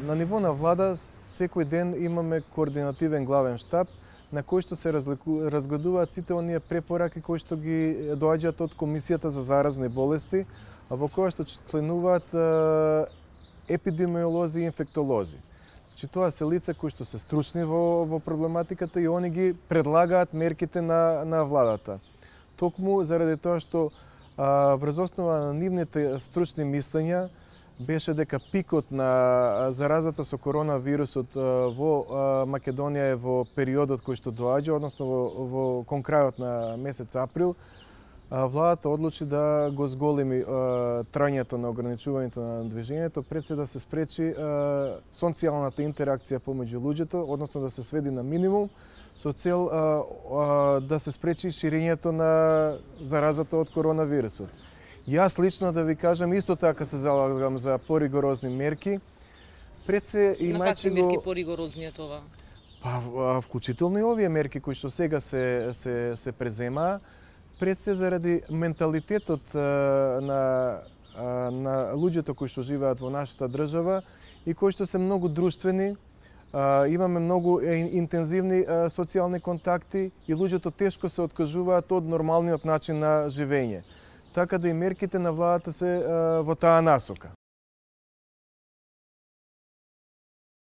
На ниво на влада секој ден имаме координативен главен штаб на кој што се разгледуваат сите оние препораки кои што ги доаѓаат од Комисијата за заразни болести, а во која што членуваат епидемиолози и инфектолози. Значи тоа се лица кои што се стручни во проблематиката и они ги предлагаат мерките на владата. Токму заради тоа што врз основа на нивните стручни мислења беше дека пикот на заразата со коронавирусот во Македонија е во периодот кој што доаѓа, односно кон крајот на месец април, владата одлучи да го зголеми трањето на ограничувањето на движењето, пред се да се спречи социјалната интеракција помеѓу луѓето, односно да се сведи на минимум, со цел да се спречи ширењето на заразата од коронавирусот. Јас лично да ви кажам, исто така се залагам за поригорозни мерки. Пред се На какви мерки поригорозни е това? Па, вклучително и овие мерки кои што сега се преземаа, пред се заради менталитетот на луѓето кои што живеат во нашата држава и кои што се многу друштвени, имаме многу интензивни социјални контакти и луѓето тешко се откажуваат од нормалниот начин на живење. Така да и мерките на владата се во таа насока.